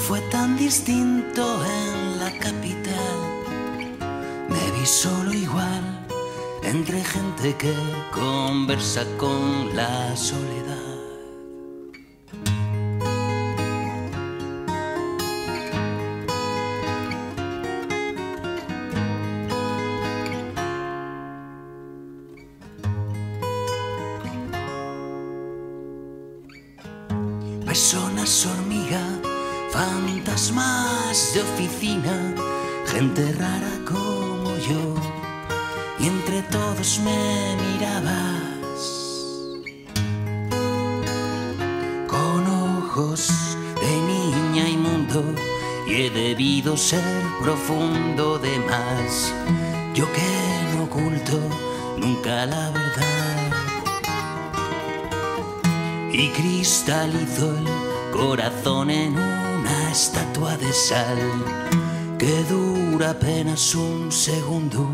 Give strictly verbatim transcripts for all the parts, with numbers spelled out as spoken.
fue tan distinto en la capital. Me vi solo igual entre gente que conversa con la soledad. Personas hormiga, fantasmas de oficina, gente rara como yo, y entre todos me mirabas con ojos de niña inmundo, y he debido ser profundo de más. Yo que no oculto nunca la verdad, y cristalizo el corazón en una estatua de sal que dura apenas un segundo.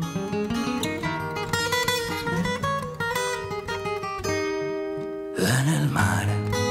En el mar.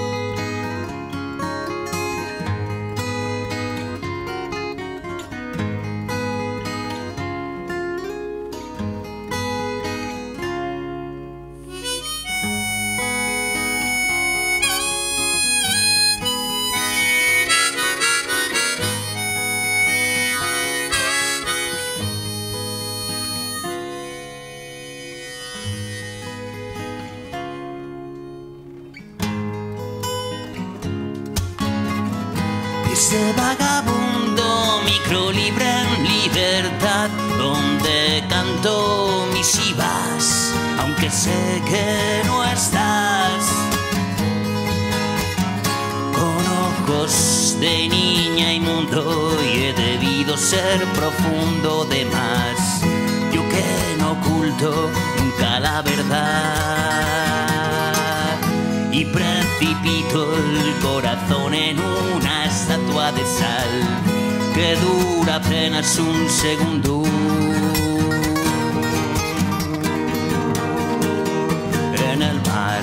Ese vagabundo micro libre en libertad, donde canto misivas, aunque sé que no estás. Con ojos de niña inmundo, y he debido ser profundo de más. Yo que no oculto nunca la verdad, y precipito el corazón en una estatua de sal que dura apenas un segundo. En el mar.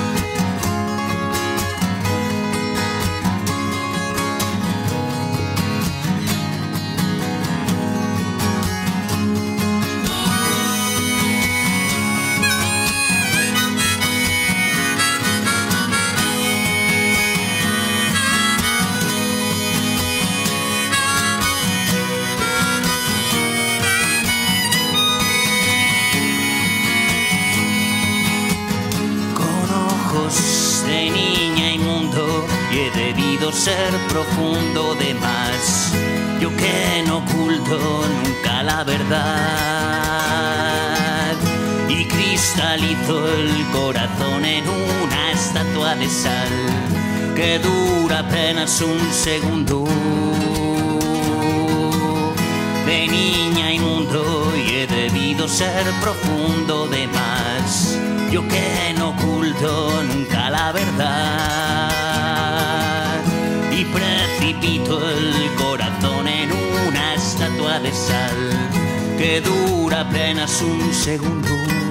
De niña inmundo, y he debido ser profundo de más. Yo que no oculto nunca la verdad, y cristalizo el corazón en una estatua de sal que dura apenas un segundo. De niña inmundo, y he debido ser profundo de más. Yo que no oculto nunca la verdad, y precipito el corazón en una estatua de sal que dura apenas un segundo.